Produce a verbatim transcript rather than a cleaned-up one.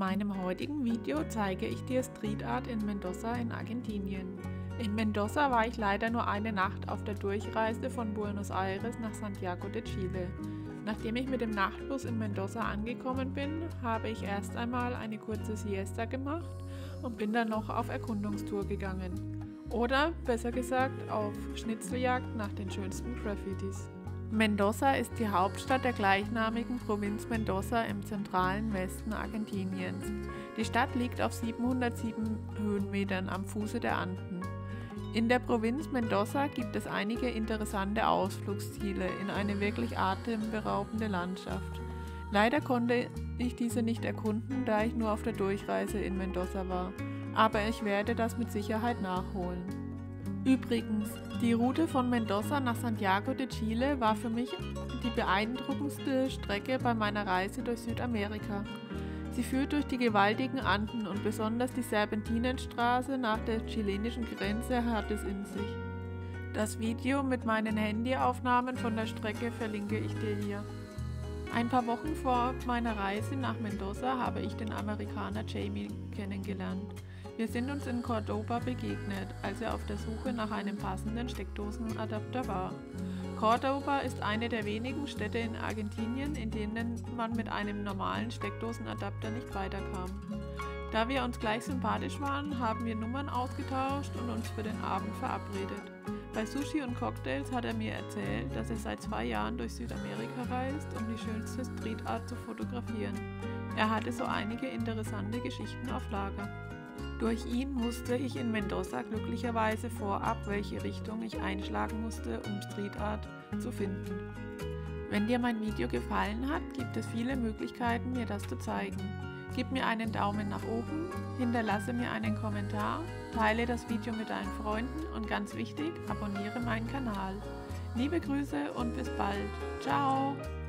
meinem heutigen Video zeige ich dir Street Art in Mendoza in Argentinien. In Mendoza war ich leider nur eine Nacht auf der Durchreise von Buenos Aires nach Santiago de Chile. Nachdem ich mit dem Nachtbus in Mendoza angekommen bin, habe ich erst einmal eine kurze Siesta gemacht und bin dann noch auf Erkundungstour gegangen. Oder besser gesagt auf Schnitzeljagd nach den schönsten Graffitis. Mendoza ist die Hauptstadt der gleichnamigen Provinz Mendoza im zentralen Westen Argentiniens. Die Stadt liegt auf siebenhundertsieben Höhenmetern am Fuße der Anden. In der Provinz Mendoza gibt es einige interessante Ausflugsziele in eine wirklich atemberaubende Landschaft. Leider konnte ich diese nicht erkunden, da ich nur auf der Durchreise in Mendoza war, aber ich werde das mit Sicherheit nachholen. Übrigens, die Route von Mendoza nach Santiago de Chile war für mich die beeindruckendste Strecke bei meiner Reise durch Südamerika. Sie führt durch die gewaltigen Anden und besonders die Serpentinenstraße nach der chilenischen Grenze hat es in sich. Das Video mit meinen Handyaufnahmen von der Strecke verlinke ich dir hier. Ein paar Wochen vor meiner Reise nach Mendoza habe ich den Amerikaner Jamie kennengelernt. Wir sind uns in Córdoba begegnet, als er auf der Suche nach einem passenden Steckdosenadapter war. Córdoba ist eine der wenigen Städte in Argentinien, in denen man mit einem normalen Steckdosenadapter nicht weiterkam. Da wir uns gleich sympathisch waren, haben wir Nummern ausgetauscht und uns für den Abend verabredet. Bei Sushi und Cocktails hat er mir erzählt, dass er seit zwei Jahren durch Südamerika reist, um die schönste Street Art zu fotografieren. Er hatte so einige interessante Geschichten auf Lager. Durch ihn wusste ich in Mendoza glücklicherweise vorab, welche Richtung ich einschlagen musste, um Street Art zu finden. Wenn dir mein Video gefallen hat, gibt es viele Möglichkeiten, mir das zu zeigen. Gib mir einen Daumen nach oben, hinterlasse mir einen Kommentar, teile das Video mit deinen Freunden und ganz wichtig, abonniere meinen Kanal. Liebe Grüße und bis bald. Ciao!